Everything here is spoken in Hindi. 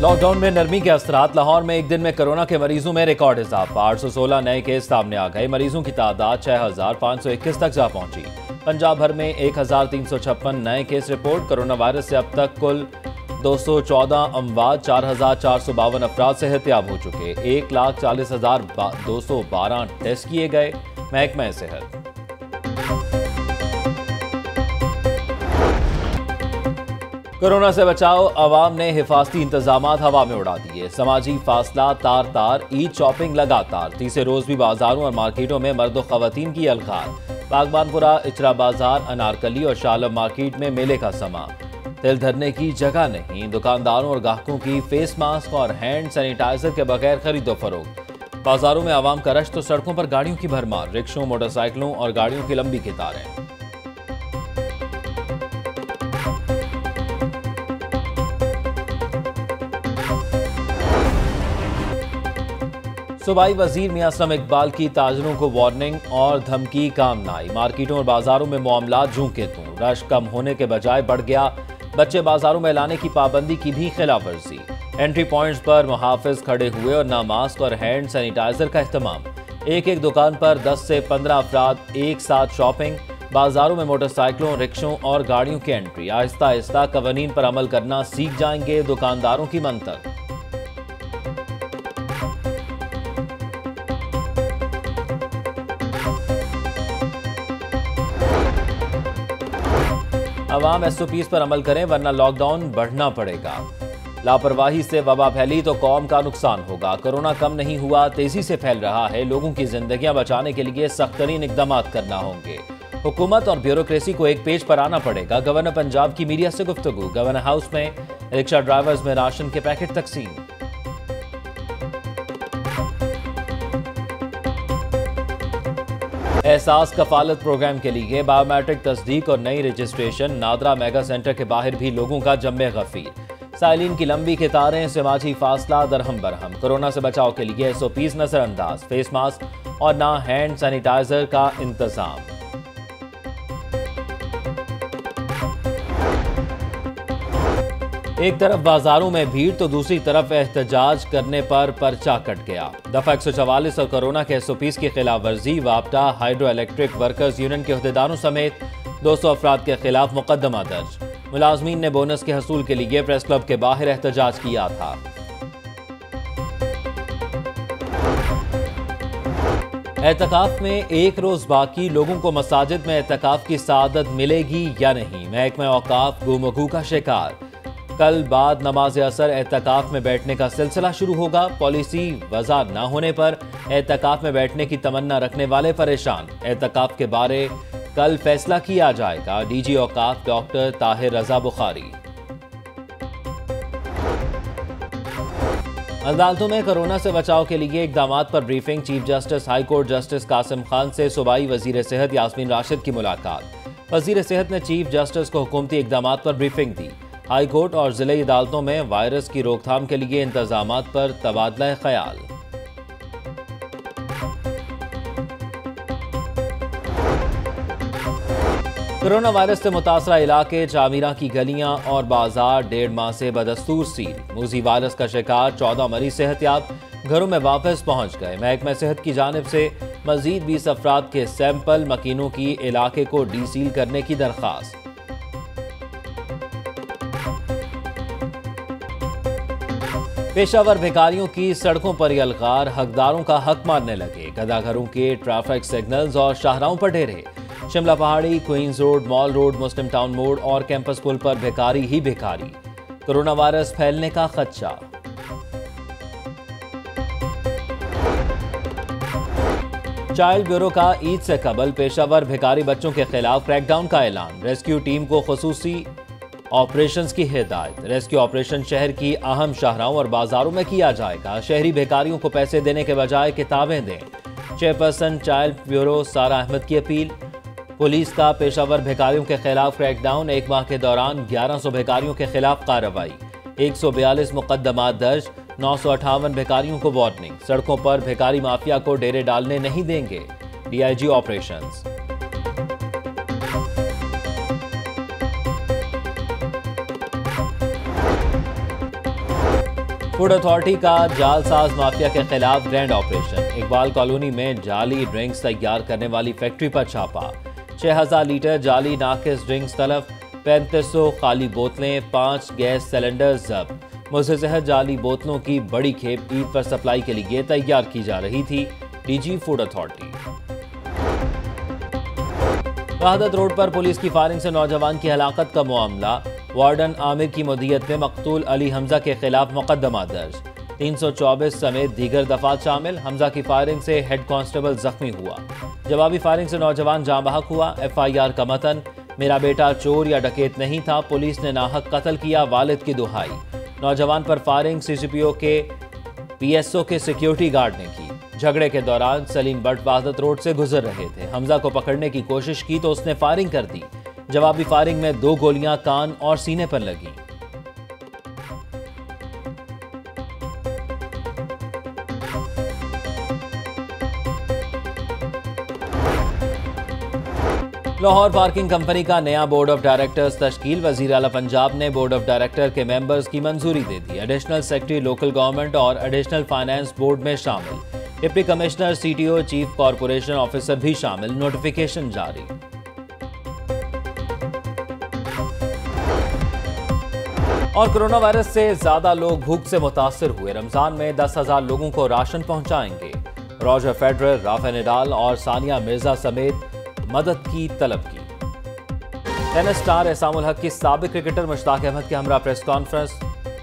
लॉकडाउन में नरमी के असरात। लाहौर में एक दिन में कोरोना के मरीजों में रिकॉर्ड इजाफा। 816 नए केस सामने आ गए। मरीजों की तादाद 6521 तक जा पहुंची। पंजाब भर में 1356 नए केस रिपोर्ट। कोरोना वायरस से अब तक कुल 214 अमवात, 4452 अफराद सेहतयाब हो चुके। 1,40,212 टेस्ट किए गए। महकमा सेहत। कोरोना से बचाओ, अवाम ने हिफाजती इंतजामात हवा में उड़ा दिए। समाजी फासला तार तार, ईद शॉपिंग लगातार। तीसरे रोज भी बाजारों और मार्केटों में मर्द और खवातीन की अलगार। बागबानपुरा, इचरा बाजार, अनारकली और शालम मार्केट में मेले का समा। तिल धरने की जगह नहीं। दुकानदारों और ग्राहकों की फेस मास्क और हैंड सैनिटाइजर के बगैर खरीदो फरोख्त। बाजारों में आवाम का रश तो सड़कों पर गाड़ियों की भरमार। रिक्शों, मोटरसाइकिलों और गाड़ियों की लंबी कतारें। सूबाई वजीर मियां असलम इकबाल की ताजरों को वार्निंग और धमकी काम न आई। मार्केटों और बाजारों में मामला जूं के तूं। रश कम होने के बजाय बढ़ गया। बच्चे बाजारों में लाने की पाबंदी की भी खिलाफवर्जी। एंट्री पॉइंट्स पर मुहाफिज खड़े हुए और ना मास्क और हैंड सैनिटाइजर का इस्तेमाल। एक एक दुकान पर 10 से 15 अफराद एक साथ शॉपिंग। बाजारों में मोटरसाइकिलों, रिक्शों और गाड़ियों की एंट्री। आहिस्ता आहिस्ता कवानीन पर अमल करना सीख जाएंगे दुकानदारों की मंतक। अवाम SOPs पर अमल करें वरना लॉकडाउन बढ़ना पड़ेगा। लापरवाही से वबा फैली तो कौम का नुकसान होगा। कोरोना कम नहीं हुआ, तेजी से फैल रहा है। लोगों की जिंदगियां बचाने के लिए सख्तरीन इकदाम करना होंगे। हुकूमत और ब्यूरोक्रेसी को एक पेज पर आना पड़ेगा। गवर्नर पंजाब की मीडिया से गुफ्तगू। गवर्नर हाउस में रिक्शा ड्राइवर्स में राशन के पैकेट तकसीम। एहसास कफालत प्रोग्राम के लिए बायोमेट्रिक तस्दीक और नई रजिस्ट्रेशन। नादरा मेगा सेंटर के बाहर भी लोगों का जम्मे गफीर। साइलिन की लंबी कतारें, समाजी फासला दरहम बरहम। कोरोना से बचाव के लिए SOPs नजरअंदाज। फेस मास्क और ना हैंड सैनिटाइजर का इंतजाम। एक तरफ बाजारों में भीड़ तो दूसरी तरफ एहतजाज करने पर पर्चा कट गया। दफा 144 और कोरोना के SOPs की खिलाफ वर्जी। वापटा हाइड्रो इलेक्ट्रिक वर्कर्स यूनियन के अहदेदारों समेत 200 अफराद के खिलाफ मुकदमा दर्ज। मुलाजमीन ने बोनस के हसूल के लिए प्रेस क्लब के बाहर एहतजाज किया था। एहतिकाफ में एक रोज बाकी। लोगों को मसाजिद में एहतिकाफ की सादत मिलेगी या नहीं? महकमा औकाफ गुमगू का शिकार। कल बाद नमाज असर एहतिकाफ में बैठने का सिलसिला शुरू होगा। पॉलिसी वज़ा न होने पर एहतिकाफ में बैठने की तमन्ना रखने वाले परेशान। एहतिकाफ के बारे कल फैसला किया जाएगा। DG औकाफ डॉक्टर ताहिर रजा बुखारी। अदालतों में कोरोना से बचाव के लिए इकदामात पर briefing. Chief justice high court justice Qasim Khan से सूबाई वजीर सेहत यास्मीन राशिद की मुलाकात। वजीर सेहत ने चीफ जस्टिस को हुकूमती इकदामात पर ब्रीफिंग दी। हाई कोर्ट और जिले अदालतों में वायरस की रोकथाम के लिए इंतजामात पर तबादला ख्याल। कोरोना वायरस से मुतासरा इलाके चामीरा की गलियां और बाजार 1.5 माह से बदस्तूर सील। मूजी वायरस का शिकार 14 मरीज सेहतयाब, घरों में वापस पहुंच गए। महकमा सेहत की जानिब से मजीद 20 अफराद के सैंपल मकीनों की इलाके को डीसील करने की दरख्वास्त। पेशावर भिखारियों की सड़कों पर यलगार। हकदारों का हक मारने लगे। गदाघरों के ट्रैफिक सिग्नल्स और शाहराहों पर डेरे। Shimla Pahari, queens road, mall road, Muslim town मोड़ और कैंपस पुल पर भिखारी ही भिखारी। कोरोना वायरस फैलने का खदशा। चाइल्ड ब्यूरो का ईद से कबल पेशावर भिखारी बच्चों के खिलाफ क्रैकडाउन का ऐलान। रेस्क्यू टीम को खुसूसी ऑपरेशंस की हिदायत। रेस्क्यू ऑपरेशन शहर की अहम शाहराहों और बाजारों में किया जाएगा। शहरी भिखारियों को पैसे देने के बजाय किताबें दें। चेयरपर्सन चाइल्ड ब्यूरो सारा अहमद की अपील। पुलिस का पेशावर भिखारियों के खिलाफ क्रैकडाउन। एक माह के दौरान 1100 भिखारियों के खिलाफ कार्रवाई। 142 मुकदमा दर्ज। 958 भिखारियों को वार्निंग। सड़कों पर भिखारी माफिया को डेरे डालने नहीं देंगे। DIG operations. फूड अथॉरिटी का जालसाज माफिया के खिलाफ ग्रैंड ऑपरेशन। इकबाल कॉलोनी में जाली ड्रिंक्स तैयार करने वाली फैक्ट्री पर छापा। 6000 लीटर जाली नाकिस ड्रिंक्स तलब, 3500 खाली बोतलें, 5 गैस सिलेंडर जब्त। मुजहर जाली बोतलों की बड़ी खेप ईद पर सप्लाई के लिए तैयार की जा रही थी। DG food authority. Wahdat road पर पुलिस की फायरिंग से नौजवान की हलाकत का मामला। वार्डन आमिर की मुद्दियत में मकतूल अली हमजा के खिलाफ मुकदमा दर्ज। 324 समेत दीगर दफात शामिल। हमजा की फायरिंग से हेड कांस्टेबल जख्मी हुआ। जवाबी फायरिंग से नौजवान जाँ बहक हुआ। FIR का मतन, मेरा बेटा चोर या डकैत नहीं था, पुलिस ने नाहक कत्ल किया, वालिद की दुहाई। नौजवान पर फायरिंग CCPO के PSO के सिक्योरिटी गार्ड ने की। झगड़े के दौरान सलीम बट वहादत रोड से गुजर रहे थे। हमजा को पकड़ने की कोशिश की तो उसने फायरिंग कर दी। जवाबी फायरिंग में 2 गोलियां कान और सीने पर लगी। लाहौर पार्किंग कंपनी का नया बोर्ड ऑफ डायरेक्टर्स तश्कील। वजीर आला पंजाब ने बोर्ड ऑफ डायरेक्टर के मेंबर्स की मंजूरी दे दी। एडिशनल सेक्रेटरी लोकल गवर्नमेंट और एडिशनल फाइनेंस बोर्ड में शामिल। Deputy commissioner, CTO, chief corporation officer भी शामिल। नोटिफिकेशन जारी। और कोरोना वायरस से ज्यादा लोग भूख से मुतासिर हुए। रमजान में 10,000 लोगों को राशन पहुंचाएंगे। रॉजर फेडरर, राफेल नडाल और सानिया मिर्जा समेत मदद की तलब की। टेनिस स्टार एहसान उल हक की साबिक क्रिकेटर मुश्ताक अहमद के हमरा प्रेस कॉन्फ्रेंस।